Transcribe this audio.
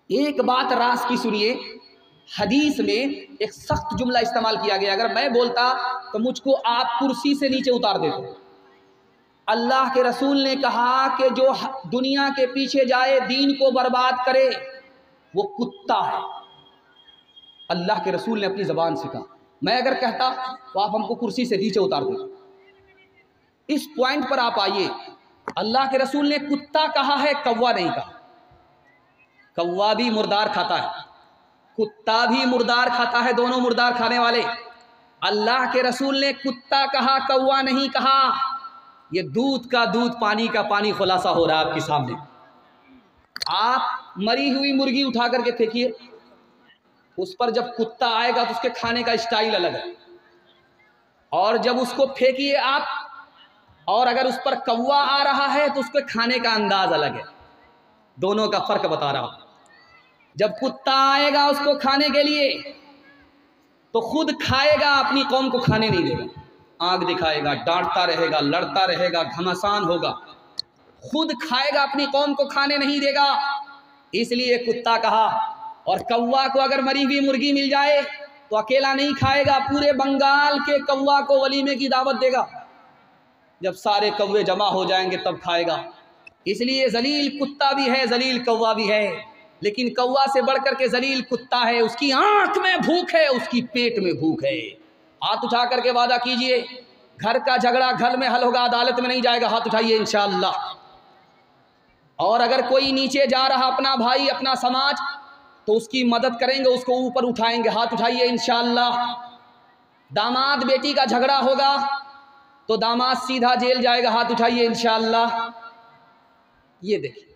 एक बात रास की सुनिए, हदीस में एक सख्त जुमला इस्तेमाल किया गया, अगर मैं बोलता तो मुझको आप कुर्सी से नीचे उतार देते। अल्लाह के रसूल ने कहा कि जो दुनिया के पीछे जाए, दीन को बर्बाद करे, वो कुत्ता है। अल्लाह के रसूल ने अपनी ज़बान से कहा। मैं अगर कहता तो आप हमको कुर्सी से नीचे उतार देते। इस पॉइंट पर आप आइए, अल्लाह के रसूल ने कुत्ता कहा है, कौवा नहीं कहा। कौवा भी मुर्दार खाता है, कुत्ता भी मुर्दार खाता है, दोनों मुर्दार खाने वाले। अल्लाह के रसूल ने कुत्ता कहा, कौवा नहीं कहा। ये दूध का दूध, पानी का पानी खुलासा हो रहा है आपके सामने। आप मरी हुई मुर्गी उठा करके फेंकिए, उस पर जब कुत्ता आएगा तो उसके खाने का स्टाइल अलग है, और जब उसको फेंकिए आप, और अगर उस पर कौवा आ रहा है तो उसके खाने का अंदाज अलग है। दोनों का फर्क बता रहा हूं। जब कुत्ता आएगा उसको खाने के लिए तो खुद खाएगा, अपनी कौम को खाने नहीं देगा। आंख दिखाएगा, डांटता रहेगा, लड़ता रहेगा, घमासान होगा, खुद खाएगा, अपनी कौम को खाने नहीं देगा। इसलिए कुत्ता कहा। और कौवा को अगर मरी हुई मुर्गी मिल जाए तो अकेला नहीं खाएगा, पूरे बंगाल के कौवा को वलीमे की दावत देगा। जब सारे कौवे जमा हो जाएंगे तब खाएगा। इसलिए जलील कुत्ता भी है, जलील कौवा भी है, लेकिन कौवा से बढ़कर के जलील कुत्ता है। उसकी आंख में भूख है, उसकी पेट में भूख है। हाथ उठा करके वादा कीजिए, घर का झगड़ा घर में हल होगा, अदालत में नहीं जाएगा। हाथ उठाइए इंशाअल्लाह। और अगर कोई नीचे जा रहा, अपना भाई, अपना समाज, तो उसकी मदद करेंगे, उसको ऊपर उठाएंगे। हाथ उठाइए इंशाअल्लाह। दामाद बेटी का झगड़ा होगा तो दामाद सीधा जेल जाएगा। हाथ उठाइए इंशाअल्लाह। ये देखिए,